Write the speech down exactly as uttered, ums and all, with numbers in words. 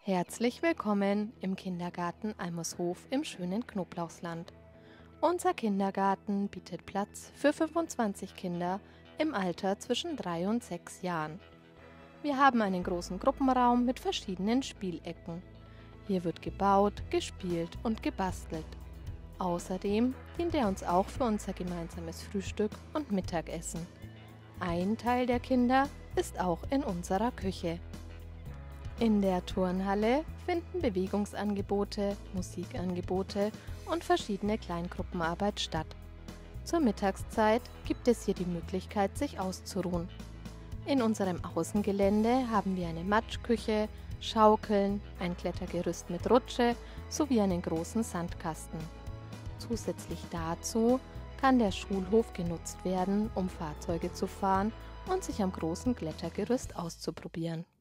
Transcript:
Herzlich willkommen im Kindergarten Almershof im schönen Knoblauchsland. Unser Kindergarten bietet Platz für fünfundzwanzig Kinder im Alter zwischen drei und sechs Jahren. Wir haben einen großen Gruppenraum mit verschiedenen Spielecken. Hier wird gebaut, gespielt und gebastelt. Außerdem dient er uns auch für unser gemeinsames Frühstück und Mittagessen. Ein Teil der Kinder ist auch in unserer Küche. In der Turnhalle finden Bewegungsangebote, Musikangebote und verschiedene Kleingruppenarbeit statt. Zur Mittagszeit gibt es hier die Möglichkeit, sich auszuruhen. In unserem Außengelände haben wir eine Matschküche, Schaukeln, ein Klettergerüst mit Rutsche sowie einen großen Sandkasten. Zusätzlich dazu kann der Schulhof genutzt werden, um Fahrzeuge zu fahren und sich am großen Klettergerüst auszuprobieren.